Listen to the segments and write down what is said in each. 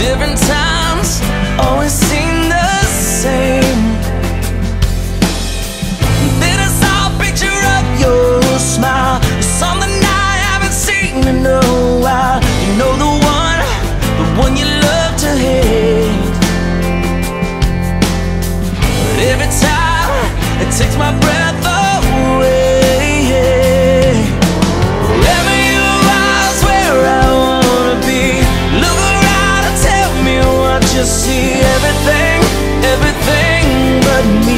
different times always seem the same. Then I saw a picture of your smile, something I haven't seen in a while. You know, the one you love to hate. But every time it takes my breath away. Wherever you are is where I wanna be. Look around and tell me what you see. Everything, everything but me.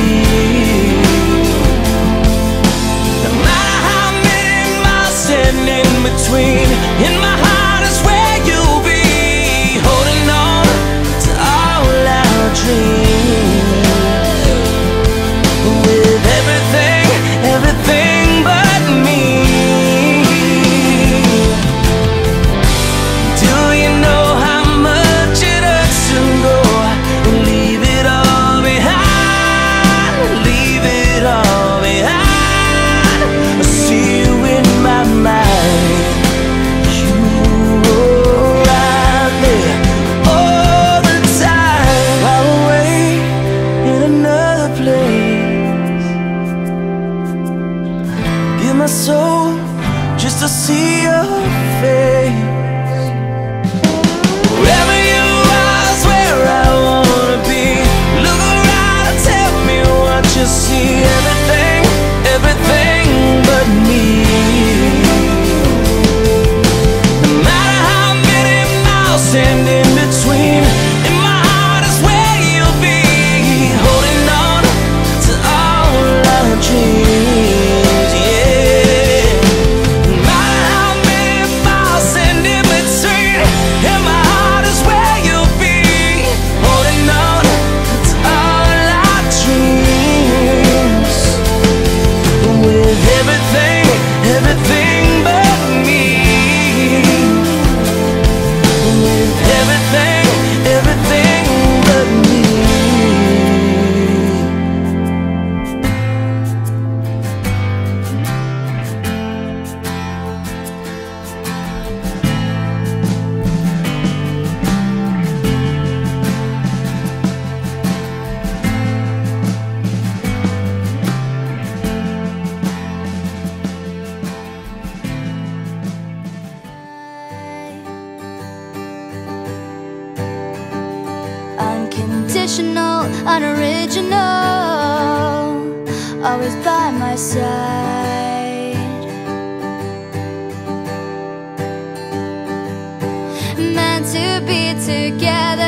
No matter how many miles stand in between, in my heart is where you'll be. Holding on to all our dreams, with everything, everything but me. Do you know how much it hurts to go and leave it all behind? Leave it all behind. I see you in my mind. You were right there all the time. Far away in another place. Give my soul just to see your face. Wherever you are is where I wanna be. Look around and tell me what you see. Everything, everything but me. No matter how many miles stand in between, in my heart is where you'll be. Holding on to all our dreams, yeah. No matter how many miles stand in between, in my heart is where you'll be. Holding on to all our dreams, with everything, everything but me. With everything, everything but me. Unconditional, unoriginal, always by my side. Meant to be together.